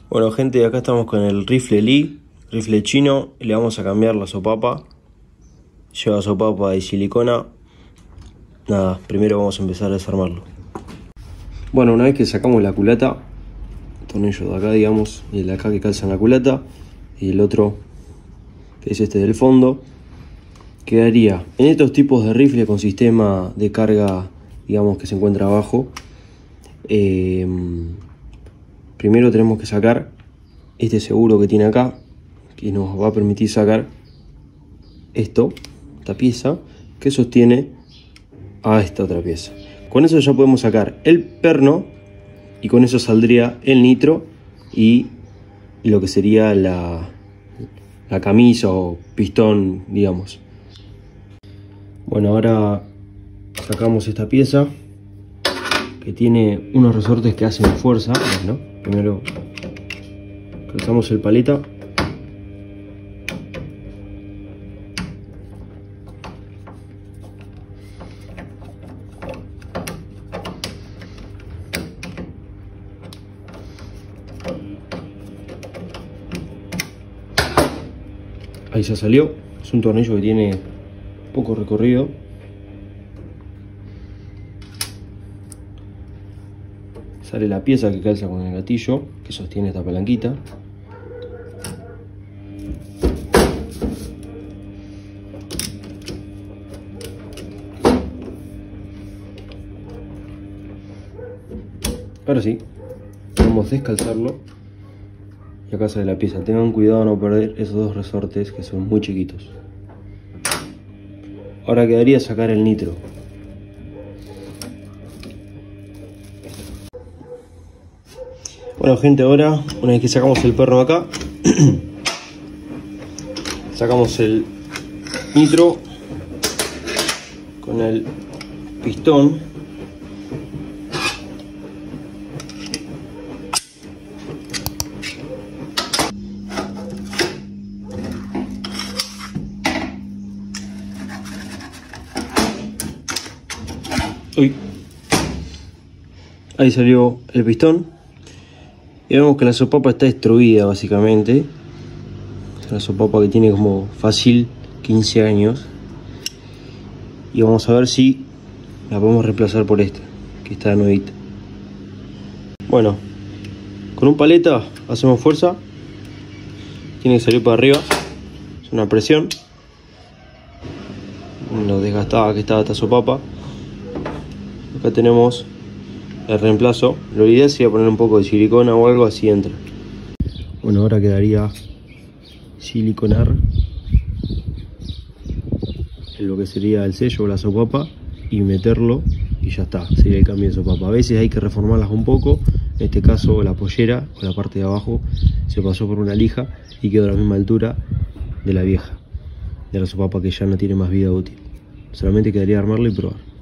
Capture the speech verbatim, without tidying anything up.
Bueno gente, acá estamos con el rifle Lee, rifle chino, y le vamos a cambiar la sopapa. Lleva sopapa de silicona. Nada, primero vamos a empezar a desarmarlo. Bueno, una vez que sacamos la culata, el tornillo de acá digamos, y el de acá que calza en la culata, y el otro que es este del fondo, quedaría en estos tipos de rifle con sistema de carga, digamos, que se encuentra abajo. Eh, primero tenemos que sacar este seguro que tiene acá, que nos va a permitir sacar esto, esta pieza que sostiene a esta otra pieza. Con eso ya podemos sacar el perno y con eso saldría el nitro y lo que sería la, la camisa o pistón, digamos. Bueno, ahora sacamos esta pieza que tiene unos resortes que hacen fuerza. Bueno, primero calzamos el paleta. Ahí ya salió. Es un tornillo que tiene poco recorrido. Sale la pieza que calza con el gatillo que sostiene esta palanquita. Ahora sí, podemos descalzarlo y acá sale la pieza. Tengan cuidado de no perder esos dos resortes que son muy chiquitos. Ahora quedaría sacar el nitro. Bueno gente, ahora una vez que sacamos el perno acá, sacamos el nitro con el pistón. Uy. Ahí salió el pistón. Y vemos que la sopapa está destruida básicamente. Es una sopapa que tiene como fácil quince años. Y vamos a ver si la podemos reemplazar por esta, que está nuevita. Bueno, con un paleta hacemos fuerza. Tiene que salir para arriba. Es una presión. Lo desgastada que estaba esta sopapa. Acá tenemos el reemplazo. Lo ideal sería poner un poco de silicona o algo, así entra. Bueno, ahora quedaría siliconar en lo que sería el sello o la sopapa y meterlo y ya está, sería el cambio de sopapa. A veces hay que reformarlas un poco. En este caso la pollera o la parte de abajo se pasó por una lija y quedó a la misma altura de la vieja, de la sopapa que ya no tiene más vida útil. Solamente quedaría armarlo y probar.